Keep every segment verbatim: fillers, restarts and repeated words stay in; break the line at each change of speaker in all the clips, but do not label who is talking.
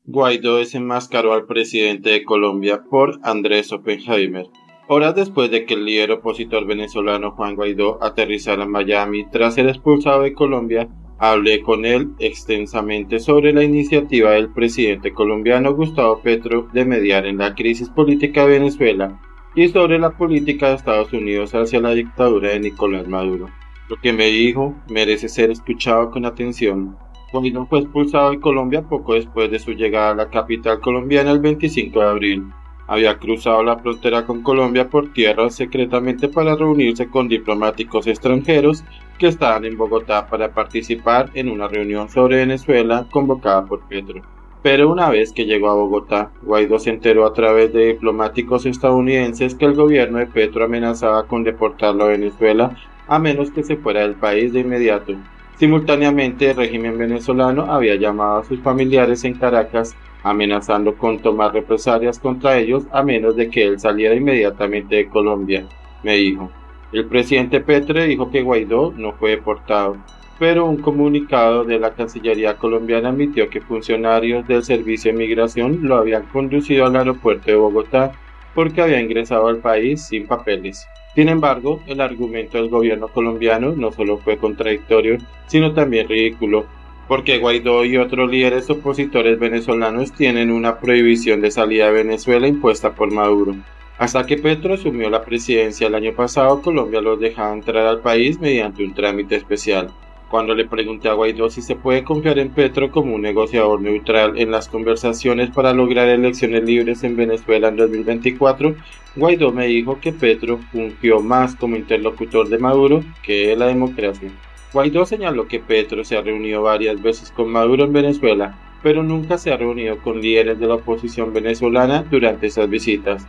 Guaidó desenmascaró al presidente de Colombia por Andrés Oppenheimer. Horas después de que el líder opositor venezolano Juan Guaidó aterrizara en Miami tras ser expulsado de Colombia, hablé con él extensamente sobre la iniciativa del presidente colombiano Gustavo Petro de mediar en la crisis política de Venezuela y sobre la política de Estados Unidos hacia la dictadura de Nicolás Maduro. Lo que me dijo merece ser escuchado con atención. Guaidó fue expulsado de Colombia poco después de su llegada a la capital colombiana el veinticinco de abril. Había cruzado la frontera con Colombia por tierra secretamente para reunirse con diplomáticos extranjeros que estaban en Bogotá para participar en una reunión sobre Venezuela convocada por Petro. Pero una vez que llegó a Bogotá, Guaidó se enteró a través de diplomáticos estadounidenses que el gobierno de Petro amenazaba con deportarlo a Venezuela a menos que se fuera del país de inmediato. Simultáneamente, el régimen venezolano había llamado a sus familiares en Caracas, amenazando con tomar represalias contra ellos a menos de que él saliera inmediatamente de Colombia, me dijo. El presidente Petro dijo que Guaidó no fue deportado, pero un comunicado de la Cancillería colombiana admitió que funcionarios del Servicio de Migración lo habían conducido al aeropuerto de Bogotá porque había ingresado al país sin papeles. Sin embargo, el argumento del gobierno colombiano no solo fue contradictorio, sino también ridículo, porque Guaidó y otros líderes opositores venezolanos tienen una prohibición de salida de Venezuela impuesta por Maduro. Hasta que Petro asumió la presidencia el año pasado, Colombia los dejaba entrar al país mediante un trámite especial. Cuando le pregunté a Guaidó si se puede confiar en Petro como un negociador neutral en las conversaciones para lograr elecciones libres en Venezuela en dos mil veinticuatro, Guaidó me dijo que Petro fungió más como interlocutor de Maduro que de la democracia. Guaidó señaló que Petro se ha reunido varias veces con Maduro en Venezuela, pero nunca se ha reunido con líderes de la oposición venezolana durante esas visitas.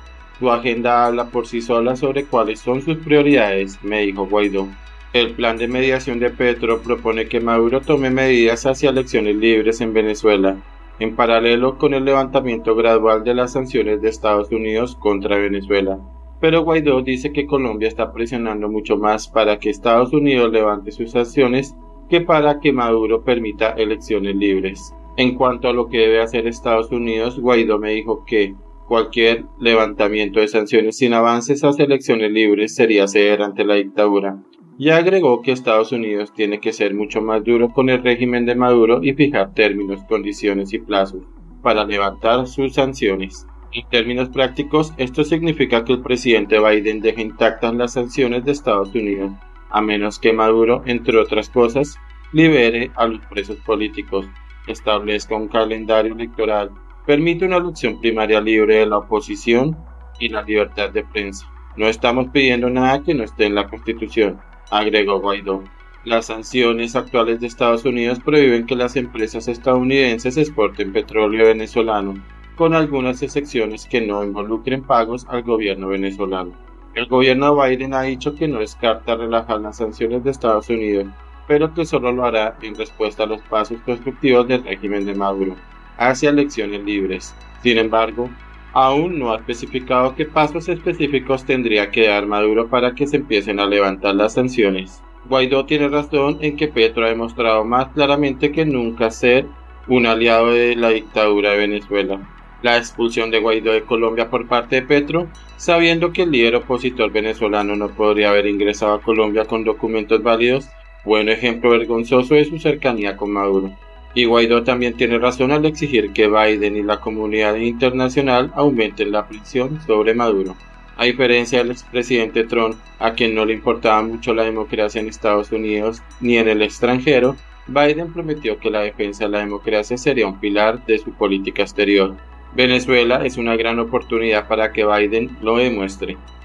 Su agenda habla por sí sola sobre cuáles son sus prioridades, me dijo Guaidó. El plan de mediación de Petro propone que Maduro tome medidas hacia elecciones libres en Venezuela, en paralelo con el levantamiento gradual de las sanciones de Estados Unidos contra Venezuela. Pero Guaidó dice que Colombia está presionando mucho más para que Estados Unidos levante sus sanciones que para que Maduro permita elecciones libres. En cuanto a lo que debe hacer Estados Unidos, Guaidó me dijo que cualquier levantamiento de sanciones sin avances hacia elecciones libres sería ceder ante la dictadura. Y agregó que Estados Unidos tiene que ser mucho más duro con el régimen de Maduro y fijar términos, condiciones y plazos para levantar sus sanciones. En términos prácticos, esto significa que el presidente Biden deje intactas las sanciones de Estados Unidos, a menos que Maduro, entre otras cosas, libere a los presos políticos, establezca un calendario electoral, permite una elección primaria libre de la oposición y la libertad de prensa. No estamos pidiendo nada que no esté en la Constitución, agregó Guaidó. Las sanciones actuales de Estados Unidos prohíben que las empresas estadounidenses exporten petróleo venezolano, con algunas excepciones que no involucren pagos al gobierno venezolano. El gobierno de Biden ha dicho que no descarta relajar las sanciones de Estados Unidos, pero que solo lo hará en respuesta a los pasos constructivos del régimen de Maduro hacia elecciones libres. Sin embargo, aún no ha especificado qué pasos específicos tendría que dar Maduro para que se empiecen a levantar las sanciones. Guaidó tiene razón en que Petro ha demostrado más claramente que nunca ser un aliado de la dictadura de Venezuela. La expulsión de Guaidó de Colombia por parte de Petro, sabiendo que el líder opositor venezolano no podría haber ingresado a Colombia con documentos válidos, fue un ejemplo vergonzoso de su cercanía con Maduro. Y Guaidó también tiene razón al exigir que Biden y la comunidad internacional aumenten la presión sobre Maduro. A diferencia del expresidente Trump, a quien no le importaba mucho la democracia en Estados Unidos ni en el extranjero, Biden prometió que la defensa de la democracia sería un pilar de su política exterior. Venezuela es una gran oportunidad para que Biden lo demuestre.